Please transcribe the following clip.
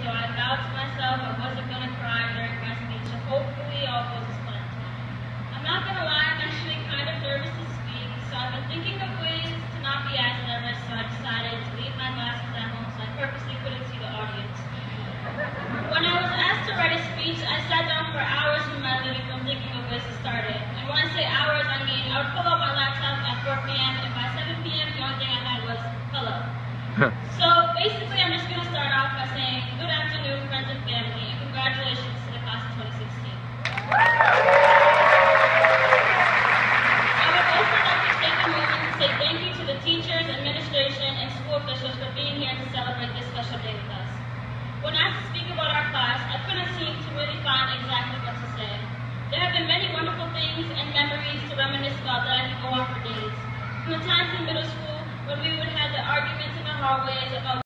so I vowed to myself I wasn't going to cry during my speech, so hopefully all goes as planned. I'm not going to lie, I'm actually kind of nervous to speak, so I've been thinking of ways to not be as nervous, so I decided to leave my glasses at home so I purposely couldn't see the audience. When I was asked to write a speech, I sat down for hours in my living room thinking of ways to start it. And when I say hours, I mean I would pull out my laptop at 4 p.m. and by 7 p.m. the only thing I had was hello. So basically I'm just going to start off by saying good afternoon, friends and family, and congratulations to the class of 2016. I would also like to take a moment to say thank you to the teachers, administration, and school officials for being here to celebrate this special day with us. When asked to speak about our class, I couldn't seem to really find exactly what to say. There have been many wonderful things and memories to reminisce about that I could go on for days. From the times in middle school when we would have the arguments in the hallways about